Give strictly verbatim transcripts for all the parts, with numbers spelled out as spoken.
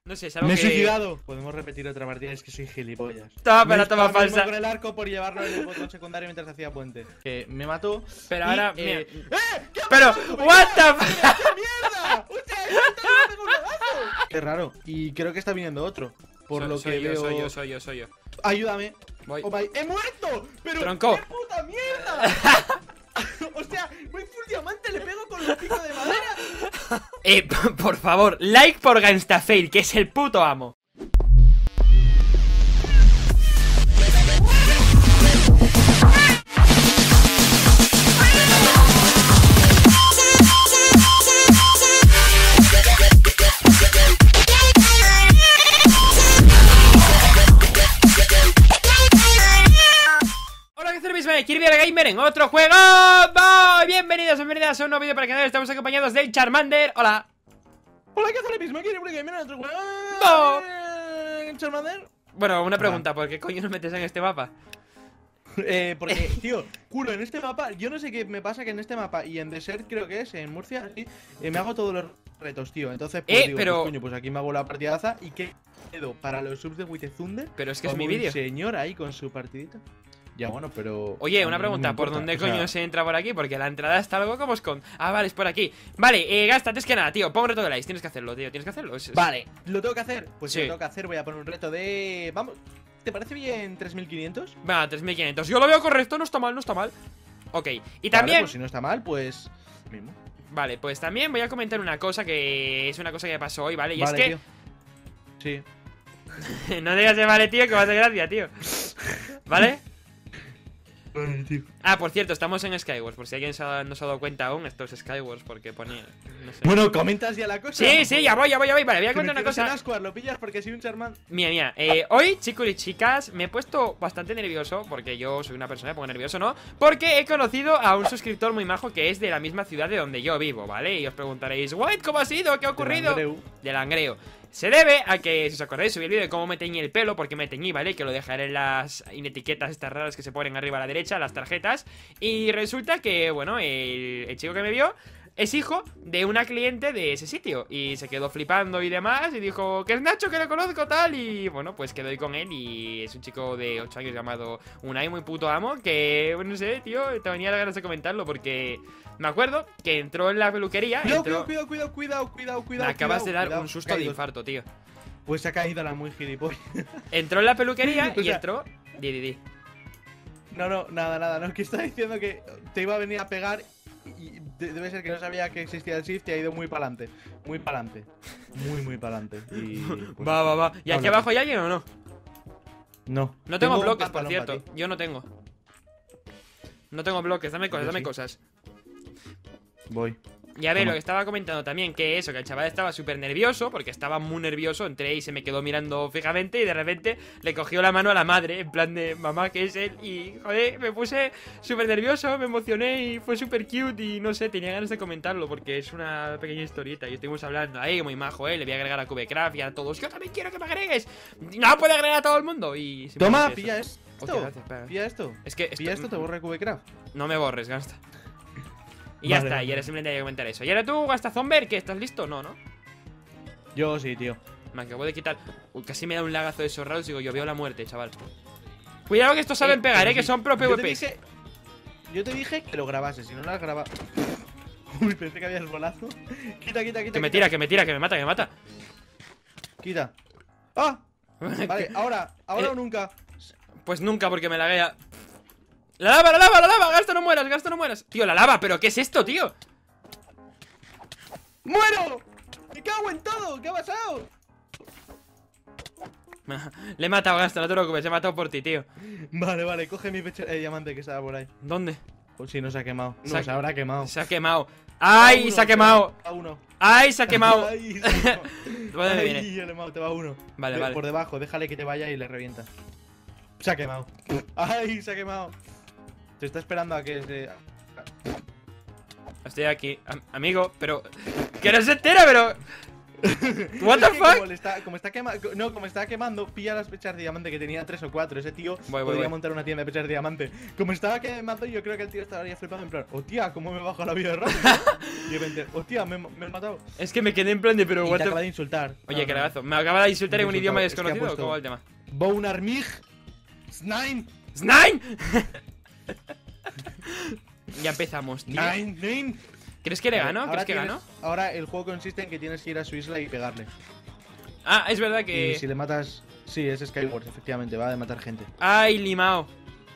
No sé, es algo Me he que... suicidado. Podemos repetir otra partida, es que soy gilipollas. Toma, pero Me toma disparó falsa. con el arco por llevarlo en el botón secundario mientras hacía puente. Que me mató. Pero y, ahora, eh... mira. ¡Eh! ¿Qué ha Pero, pasado? what the ¡Mira, fuck? ¡qué mierda! ¡Hostia, me pegó un lagazo! Qué raro. Y creo que está viniendo otro. Por Soy- lo soy que yo, veo. soy yo, soy yo, soy yo. Ayúdame. Voy. Oh my... ¡He muerto! ¡Pero Tronco. qué puta mierda! O sea, voy full diamante, le pego con un pico de madera. Eh, por favor, like por Gangstafail, que es el puto amo. Kirby el Gamer en otro juego. ¡Voy! Bienvenidos, bienvenidas a un nuevo vídeo para el canal. Estamos acompañados del Charmander. Hola. Hola, ¿qué hace el mismo? Kirby el Gamer en otro juego. ¡No! Eh, Charmander. Bueno, una pregunta, ¿por qué coño nos metes en este mapa? Eh, porque, tío, culo, en este mapa, yo no sé qué me pasa que en este mapa y en Desert creo que es, en Murcia, sí, eh, me hago todos los retos, tío. Entonces, pues Eh, digo, pero- pues, coño, pues aquí me hago la partidaza y qué quedo para los subs de With Thunder. Pero es que es como mi vídeo. un señor ahí con su partidita. Ya, bueno, pero... Oye, a una mí no me pregunta, ¿por importa, dónde o sea, coño se entra por aquí? Porque la entrada está algo como con... Ah, vale, es por aquí. Vale, eh, Gasta, antes que nada, tío, pon un reto de likes. Tienes que hacerlo, tío, tienes que hacerlo. Es- es- Vale, ¿lo tengo que hacer? Pues Sí. si lo tengo que hacer, voy a poner un reto de... Vamos, ¿te parece bien tres mil quinientos? Venga, tres mil quinientos. Yo lo veo correcto, no está mal, no está mal. Ok, y Vale, también... pues si no está mal, pues... Mismo. Vale, pues también voy a comentar una cosa que es una cosa que pasó hoy, ¿vale? Y Vale, es tío. Sí. que... no digas de vale, tío, que va a hacer gracia, tío. ¿Vale? Vale, tío. Ah, por cierto, estamos en Skywars. Por si alguien se ha- no se ha dado cuenta aún, esto es Skywars porque ponía... No sé. Bueno, ¿comentas ya la cosa? Sí, sí, ya voy, ya voy, ya voy. Vale, voy a Que me contar una quedas en cosa. Ascuar, lo pillas porque soy un Charman. Mía, mía, eh, hoy, chicos y chicas, me he puesto bastante nervioso, porque yo soy una persona que pongo nervioso, ¿no? Porque he conocido a un suscriptor muy majo que es de la misma ciudad de donde yo vivo, ¿vale? Y os preguntaréis, White, ¿cómo ha sido? ¿Qué ha ocurrido? Langreo. De Langreo. Se debe a que, si os acordáis, subí el vídeo de cómo me teñí el pelo, porque me teñí, ¿vale? Que lo dejaré en las en etiquetas estas raras que se ponen arriba a la derecha, las tarjetas. Y resulta que, bueno, el, el chico que me vio es hijo de una cliente de ese sitio. Y se quedó flipando y demás. Y dijo, que es Nacho, que lo conozco, tal. Y bueno, pues quedó ahí con él. Y es un chico de ocho años llamado Unai, muy puto amo. Que, bueno, no sé, tío, te venía las ganas de comentarlo. Porque me acuerdo que entró en la peluquería. Cuidado, entró... cuidado, cuidado, cuidado, cuidado, cuidado. Me acabas cuidado, de dar cuidado. un susto de Caído. infarto, tío. Pues se ha caído la muy gilipollas. Entró en la peluquería O y sea- entró... Di, di, di. No, no, nada, nada. No, es que estaba diciendo que te iba a venir a pegar y de- debe ser que no sabía que existía el shift y ha ido muy para adelante. Muy para adelante. Muy, muy para adelante. Y... pues, Va, va, va. ¿Y aquí habla. abajo hay alguien o no? No. No tengo, un bloques, por pantalón cierto. para ti. Yo no tengo. No tengo bloques, dame cosas, Yo dame sí. cosas. Voy. Y a ver, Toma. lo que estaba comentando también, que eso, que el chaval estaba súper nervioso, porque estaba muy nervioso, entré y se me quedó mirando fijamente y de repente le cogió la mano a la madre, en plan de mamá, que es él, y joder, me puse súper nervioso, me emocioné y fue súper cute y no sé, tenía ganas de comentarlo porque es una pequeña historieta y estuvimos hablando ahí, muy majo, eh, le voy a agregar a Cubecraft y a todos, yo también quiero que me agregues, no puede agregar a todo el mundo y... Toma, simplemente pilla eso. esto. Hostia, gracias, espera. Pilla esto. Es que esto- Pilla esto, te borra Cubecraft. No me borres, Gasta. Y ya Vale, está, vale. y ahora simplemente hay que comentar eso. ¿Y ahora tú, Gasta Zomber, que estás listo? No, ¿no? Yo sí, tío. Me acabo de quitar. Uy, casi me da un lagazo de esos raros. Digo, yo veo la muerte, chaval. Cuidado que estos saben Eh, pegar, pero eh, que sí. son pro Yo te PvPs. dije- Yo te dije que lo grabases, si no lo has grabado. Uy, pensé que había el bolazo. Quita, quita, quita. Que me quita. tira, que me tira, que me mata, que me mata. Quita. ¡Ah! Vale, ahora, ahora Eh. o nunca. Pues nunca, porque me laguea. ¡La lava, la lava, la lava! ¡Gasta, no mueras, Gasta, no mueras! Tío, la lava, ¿pero qué es esto, tío? ¡Muero! ¡Me cago en todo! ¿Qué ha pasado? Le he matado, Gasta, no te preocupes, he matado por ti, tío. Vale, vale, coge mi pecho de diamante que estaba por ahí. ¿Dónde? Pues sí, no se ha quemado. No, Se ha- se habrá quemado. Se ha quemado. ¡Ay, uno, se ha quemado! A uno. ¡Ay, se ha quemado! Ay, se ha quemado. ¿Dónde me Ay, viene? yo le he matado, te va uno. Vale, De- vale. Por debajo, déjale que te vaya y le revienta. Se ha quemado. ¡Ay, se ha quemado! Te está esperando a que se... Estoy aquí, Am- amigo, pero... ¡Que no se entera, pero... What Es the que fuck? Como, le está, como está quemando, no, como está quemando, pilla las pechas de diamante que tenía tres o cuatro. Ese tío Voy, voy, podría voy. montar una tienda de pechas de diamante. Como estaba quemando, yo creo que el tío estaría flipando en plan, hostia, ¿cómo me bajo la vida rápido? Y de repente, hostia, me, me he matado. Es que me quedé en plan de, pero Y what te the acaba de insultar. Oye, No, no, cagazo. Me acaba de insultar en Me un he idioma insultado. Es que ha desconocido. puesto- ¿Cómo va el tema? Bounarmig Snine ¡Snine! Ya empezamos, tío. Nine Nine. ¿Crees que le A ver, gano? ahora ¿Crees que tienes- gano? Ahora el juego consiste en que tienes que ir a su isla y pegarle. Ah, es verdad Y que... si le matas. Sí, es Skyward, efectivamente, va de matar gente. ¡Ay, limao!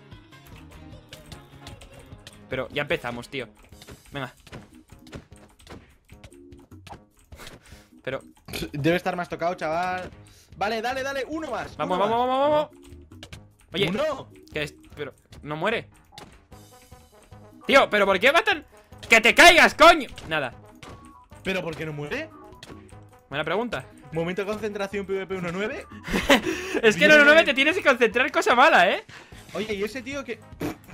Pero ya empezamos, tío. Venga. Pero... Debe estar más tocado, chaval. Vale, dale, dale, uno más. Vamos, uno vamos, más. vamos, vamos, vamos. Oye, ¡Uno! ¿qué es? Pero... ¿No muere? Tío, ¿pero por qué matan? ¡Que te caigas, coño! Nada. ¿Pero por qué no muere? Buena pregunta. Momento de concentración PvP uno nueve. Es que en el nueve te tienes que concentrar, cosa mala, ¿eh? Oye, ¿y ese tío que...?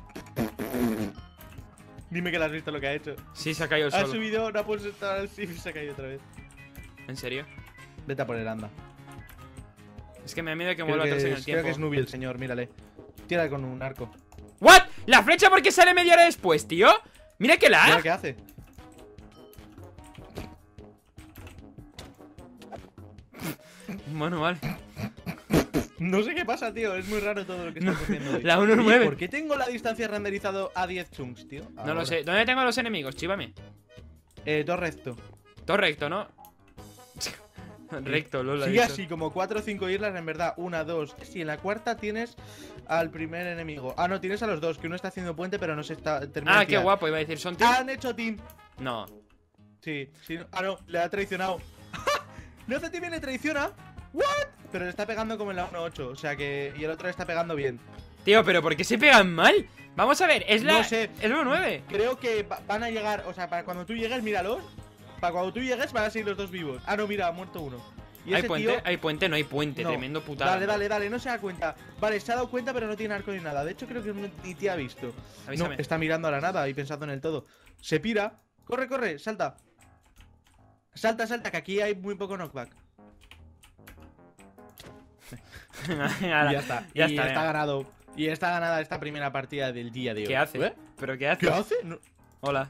Dime que le has visto lo que ha hecho. Sí, se ha caído el Ha solo. subido, no ha pulsado estar al shift y se ha caído otra vez. ¿En serio? Vete a por el anda. Es que me da miedo que Creo vuelva que, atrás en es, el creo tiempo. que es Nubi el señor, mírale. Tira con un arco. ¿What? ¿La flecha por qué sale media hora después, tío? Mira que Mira la... qué hace. Bueno, vale. No sé qué pasa, tío. Es muy raro todo lo que está No, haciendo hoy. la uno Oye, nueve. ¿por qué tengo la distancia renderizado a diez chunks, tío? No Ahora. lo sé. ¿Dónde tengo a los enemigos? Chívame. Eh, todo recto. Todo recto, ¿no? Recto, Lola. Sigue así, como cuatro o cinco islas, en verdad. Una, dos. Sí, en la cuarta tienes al primer enemigo. Ah, no, tienes a los dos, que uno está haciendo puente, pero no se está terminando. Ah, qué guapo, iba a decir. Son tíos. Han hecho team. No. Sí, sí. no- Ah, no, le ha traicionado. No hace team y le traiciona. ¿What? Pero le está pegando como en la uno ocho. O sea que. Y el otro le está pegando bien. Tío, pero ¿por qué se pegan mal? Vamos a ver, es la. No sé. Es la nueve. Creo que va- van a llegar. O sea, para cuando tú llegues, míralos. Para cuando tú llegues, van a seguir los dos vivos. Ah, no, mira, ha muerto uno. Y ¿Hay ese puente? tío- Hay puente, no hay puente. No. Tremendo putada. Dale, dale, dale, no se da cuenta. Vale, se ha dado cuenta, pero no tiene arco ni nada. De hecho, creo que no- ni te ha visto. Avísame. No, está mirando a la nada y pensando en el todo. Se pira. Corre, corre, salta. Salta, salta, que aquí hay muy poco knockback. Ala, Y ya está. Ya y está, está venga. ganado. Y está ganada esta primera partida del día de hoy. ¿Qué hace? ¿Eh? ¿Pero qué hace? ¿Qué hace? No- Hola.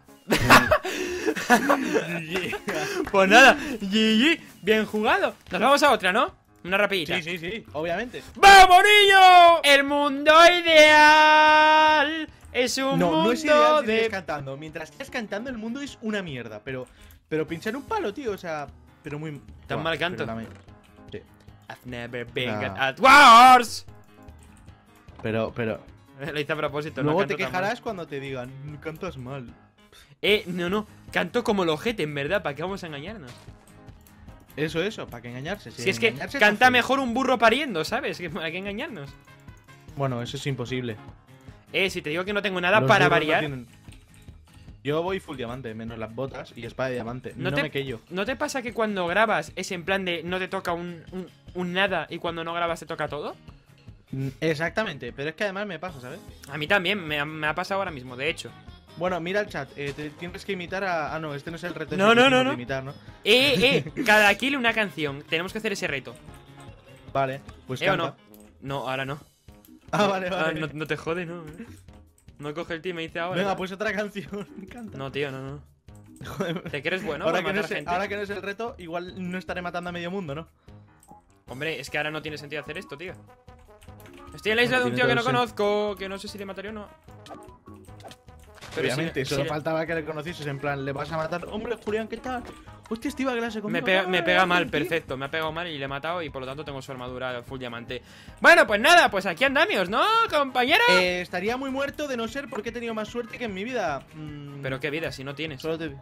Yeah. Pues nada, G G, bien jugado. Nos vamos a otra, ¿no? Una rapidita. Sí, sí, sí, obviamente. ¡Vamos, niño! El mundo ideal es un No, mundo no es ideal si de... sigues cantando. Mientras estés cantando, el mundo es una mierda. Pero, pero pinchar un palo, tío, o sea. Pero muy. Tan Buah, mal canto. Pero, la me- sí. I've never been Ah. good at wars. pero, pero Lo hice a propósito, luego no te canto tan mal. quejarás cuando te digan, cantas mal. Eh, no, no, canto como el ojete, en verdad, ¿para qué vamos a engañarnos? Eso, eso, ¿para qué engañarse? Si es que engañarse está canta feo. mejor un burro pariendo, ¿sabes? ¿Que- ¿Para qué engañarnos? Bueno, eso es imposible. Eh, si te digo que no tengo nada Los para burros no variar. tienen- Yo voy full diamante, menos las botas y espada de diamante. ¿No No, te- me quejo. ¿No te pasa que cuando grabas es en plan de no te toca un, un, un nada y cuando no grabas te toca todo? Mm, Exactamente, pero es que además me pasa, ¿sabes? A mí también, me, ha- me ha pasado ahora mismo, de hecho. Bueno, mira el chat, eh, te tienes que imitar a... Ah, no, este no es el reto. No, ese que no, no, hicimos no. de imitar, ¿no? Eh, eh, cada kill una canción. Tenemos que hacer ese reto. Vale, pues ¿Eh o canta. no? No, ahora no. Ah, vale, Ah, vale. no, no te jode, no. eh. No coge el team y me dice ahora. Venga, ¿no? pues otra canción. Canta. No, tío, no, no. Joder. ¿Te crees bueno ahora, para que no matar es, gente? ahora que no es el reto, igual no estaré matando a medio mundo, ¿no? Hombre, es que ahora no tiene sentido hacer esto, tío. Estoy en la isla Bueno, de un tiene tío que no todo el conozco, que no sé si le mataré o no. Pero Obviamente, si- solo si le- faltaba que le conocieses en plan, le vas a matar. Hombre, Julián, ¿qué tal? Hostia, Estiva, clase conmigo. Me pega, me pega Ah, mal, tío. perfecto. Me ha pegado mal y le he matado y por lo tanto tengo su armadura full diamante. Bueno, pues nada, pues aquí andamios, ¿no, compañero? Eh, estaría muy muerto de no ser porque he tenido más suerte que en mi vida. Mm, Pero qué vida, si no tienes. Solo te...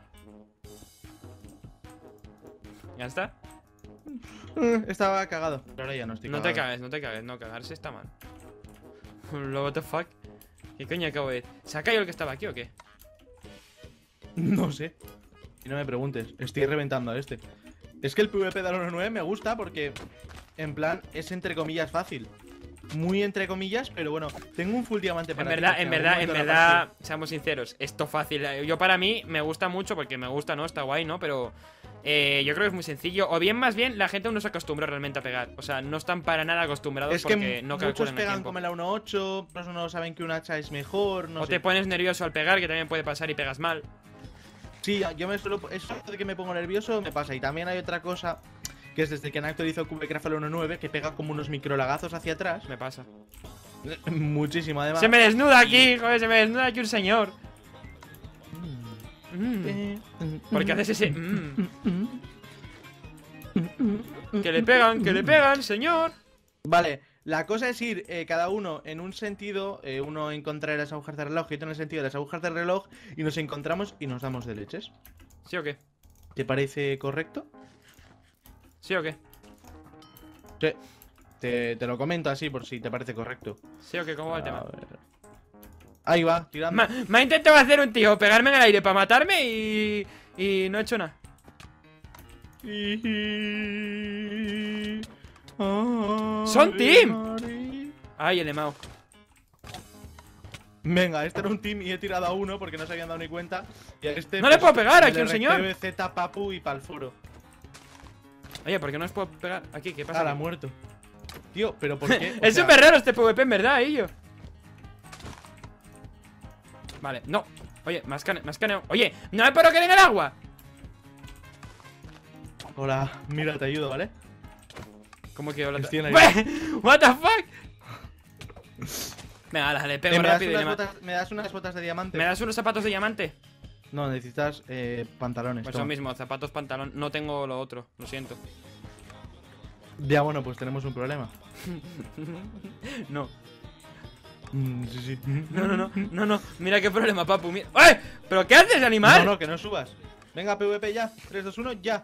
Ya está. Eh, Estaba cagado. Pero ahora ya no estoy No te cagado. cagues, no te cagues, no, cagarse está mal. Lo what the fuck. ¿Qué coño acabo de decir? ¿Se ha caído el que estaba aquí o qué? No sé. Y no me preguntes, estoy reventando a este. Es que el PvP de uno nueve me gusta porque, en plan, es entre comillas fácil. Muy entre comillas, pero bueno, tengo un full diamante En para ti, verdad, porque en algún verdad, en momento la verdad, seamos sinceros, esto fácil. Yo para mí me gusta mucho porque me gusta, ¿no? Está guay, ¿no? Pero Eh, yo creo que es muy sencillo. O bien, más bien, la gente aún no se acostumbra realmente a pegar. O sea, no están para nada acostumbrados Es que porque no muchos calculan el pegan tiempo. como la uno ocho, otros no saben que un hacha es mejor, no O sé. te pones nervioso al pegar, que también puede pasar y pegas mal. Sí, yo me suelo. Eso de que me pongo nervioso me pasa. Y también hay otra cosa, que es desde que han actualizado Cubecraft al uno punto nueve, que pega como unos microlagazos hacia atrás. Me pasa. Muchísimo, además. Se me desnuda aquí, joder, se me desnuda aquí un señor. Mm. Eh, Porque haces ese. Mm. Que le pegan, que le pegan, señor. Vale, la cosa es ir eh, cada uno en un sentido, eh, uno en contra de las agujas de reloj y otro en el sentido de las agujas de reloj, y nos encontramos y nos damos de leches. ¿Sí o qué? ¿Te parece correcto? ¿Sí o qué? Sí. Te, te lo comento así por si te parece correcto. ¿Sí o qué? ¿Cómo va el tema? A ver. Ahí va, tirando. Me, me ha intentado hacer un tío pegarme en el aire para matarme y. Y no he hecho nada. ¡Son team! Ay, el emao. Venga, este era un team y he tirado a uno porque no se habían dado ni cuenta. Y a este, ¡No le puedo pegar aquí a un señor! T V Z, Papu y Palforo. Oye, ¿por qué no os puedo pegar aquí? ¿Qué pasa? Ahora, aquí? muerto. Tío, pero ¿por qué? O Es sea, súper raro este PvP, en verdad, ello. Vale, no. Oye, me has cane- me has caneado. Oye, no me puedo caer en el agua. Hola, mira, te ayudo, ¿vale? ¿Cómo que hola? Estoy en la What the fuck? Venga, ala, le pego Eh, ¿me, das rápido y unas le mato. botas, ¿Me das unas botas de diamante? ¿Me das unos zapatos de diamante? No, necesitas eh, pantalones. Pues toma. lo mismo, zapatos, pantalón. No tengo lo otro, lo siento. Ya, bueno, pues tenemos un problema. No, Mm, sí, sí. no, no, no, no, no. Mira qué problema, papu. Mira. ¡Ay! ¿Pero qué haces, animal? No, no, que no subas. Venga, PvP ya. tres, dos, uno, ya.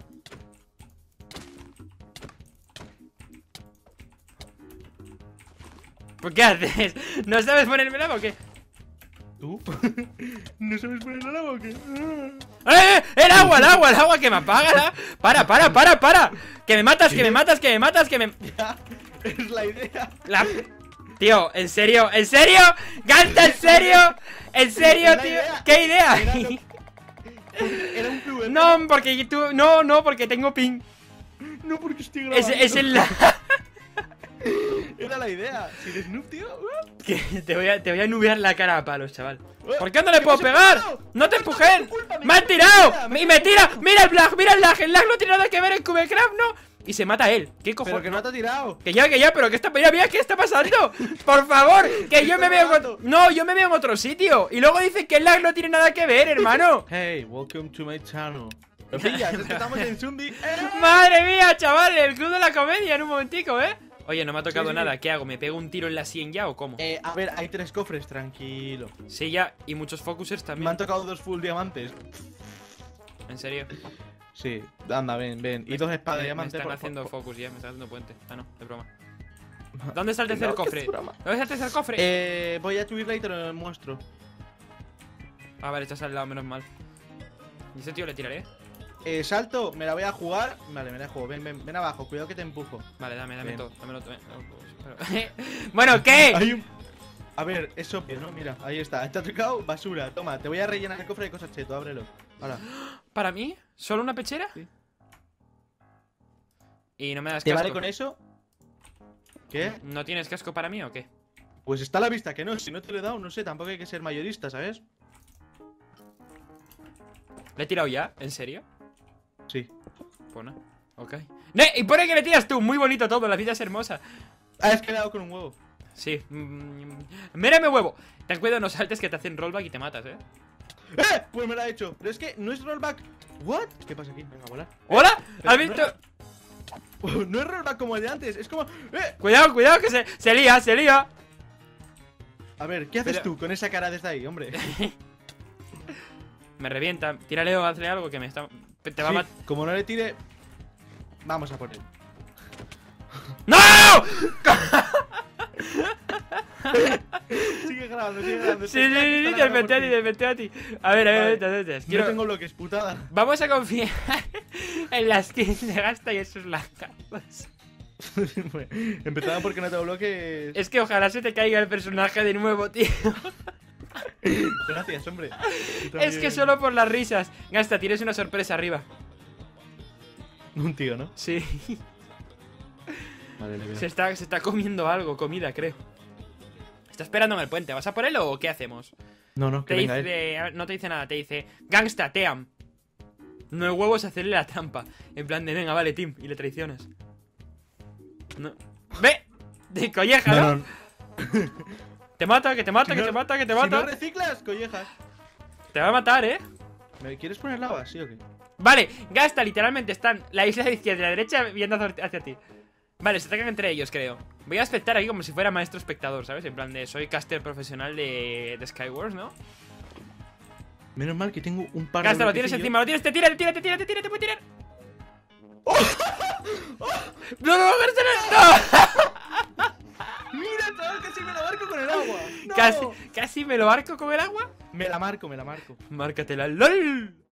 ¿Por qué haces? ¿No sabes ponerme la o qué? ¿Tú? ¿No sabes poner la lava o qué? ¡Eh! ¡El agua, el agua, el agua! ¡Que me apaga la... ¡Para, para, para, para! ¡Que me matas, que me matas, que me matas, que me... Ya, es la idea. La... Tío, ¿en serio? ¿En serio? ¡Ganta, en serio! ¿En serio, Era tío? idea. ¿Qué idea? Era, lo- Era un PvP. No, porque tú... No, no, porque tengo ping. No, porque estoy Es, grabando. es el... Era la idea. Si eres noob, tío. Que te voy a, te voy a nubear la cara a palos, chaval. Eh, ¿Por qué no le ¿qué puedo me has pegar? empujado? ¡No te No, no, empujen! es tu culpa, me ¡Me han cago en tirado! la vida, ¡Y me me cago en tira! la- ¡Mira el lag! ¡Mira el lag! El lag no tiene nada que ver en Cubecraft, ¿no? Y se mata él. ¿Qué Pero cojones? que no te ha tirado. Que ya, que ya, pero ¿qué está, mira, mira, ¿qué está pasando? Por favor, que yo me veo en otro... No, yo me veo en otro sitio. Y luego dicen que el lag no tiene nada que ver, hermano. Hey, welcome to my channel. ¿Lo pillas? Es que estamos en Sundi. ¡Eh! Madre mía, chaval, el club de la comedia en un momentico, ¿eh? Oye, no me ha tocado Sí, sí. nada. ¿Qué hago? ¿Me pego un tiro en la sien ya o cómo? Eh, a ver, hay tres cofres, tranquilo. Sí, ya. Y muchos focusers Me también. han tocado dos full diamantes. En serio. Sí, anda, ven, ven. Y dos espadas de Me- diamantes. Me están por- haciendo por- focus ya, me están haciendo puente. Ah, no, de broma. ¿Dónde está el tercer No, que cofre? es broma. ¿Dónde está el tercer cofre? Eh, voy a subirla y te lo muestro. Ah, vale, estás al lado, menos mal. Y ese tío le tiraré. Eh, salto, me la voy a jugar. Vale, me la juego. Ven, ven, ven abajo, cuidado que te empujo. Vale, dame, dame Bien. todo. Dámelo todo. Pero- Bueno, ¿qué? Hay un... A ver, es obvio, ¿no? Mira, ahí está. Te ha tocado basura. Toma, te voy a rellenar el cofre de cosas cheto, ábrelo. Ahora. ¿Para mí? ¿Solo una pechera? Sí. Y no me das ¿Te casco. vale con eso? ¿Qué? ¿No tienes casco para mí o qué? Pues está a la vista que no. Si no te lo he dado, no sé. Tampoco hay que ser mayorista, ¿sabes? ¿Le he tirado ya? ¿En serio? Sí. Pues no. Ok. ¡Ne! ¿Y por qué que le tiras tú? Muy bonito todo, la vida es hermosa. Ah, es que le he dado con un huevo. Sí. Mm, mírame huevo. Ten cuidado, no saltes que te hacen rollback y te matas, ¿eh? ¡Eh! Pues me lo ha hecho. Pero es que no es rollback. ¿What? ¿Qué pasa aquí? Venga, a volar. ¿Hola? Pero ¿Has no visto? era- No es rollback como el de antes. Es como. ¡Eh! Cuidado, cuidado, que se, se lía, se lía. A ver, ¿qué haces Pero- tú con esa cara desde ahí, hombre? Me revienta. Tírale o hazle algo que me está... Te va a Sí, matar. como no le tire. Vamos a por él. ¡No! Sigue grabando, sigue grabando. Sí, sí, sí, te inventé a ti, te inventé a ti. A ver, a ver, Vale. vete, vete. No Quiero... tengo bloques, putada. Vamos a confiar en las skins de Gasta y esos lagazos. Empezaba porque no tengo bloques. Es que ojalá se te caiga el personaje de nuevo, tío. Gracias, hombre. Tú Es que también. solo por las risas. Gasta, tienes una sorpresa arriba. Un tío, ¿no? Sí. Vale, le veo. Se está, se está comiendo algo, comida, creo. Está esperando en el puente. ¿Vas a por él o qué hacemos? No, no, que Te venga él. dice, a ver, no te dice nada, te dice Gangsta, team. No hay huevos hacerle la trampa. En plan de, venga, vale, team. Y le traicionas. No. ¡Ve! De colleja, ¿no? No, no. Te mata, que te mata, Si que no- te mata, que te Si mata. no reciclas, collejas. Te va a matar, ¿eh? ¿Me quieres poner lava, sí o qué? Vale, Gasta, literalmente están la isla de la izquierda y la derecha viendo hacia, hacia ti. Vale, se atacan entre ellos, creo. Voy a aceptar aquí como si fuera maestro espectador, ¿sabes? En plan de, soy caster profesional de, de Skywars, ¿no? Menos mal que tengo un par Gasta, de lo tienes bloquecillos. encima, lo tienes, te tira, te tira, te tira, te tira, te puede tirar. ¡No, no, no, no! Mira, chaval, casi me la marco con el agua. ¡No! Casi, casi me lo arco con el agua. Me la marco, me la marco. Márcatela, LOL.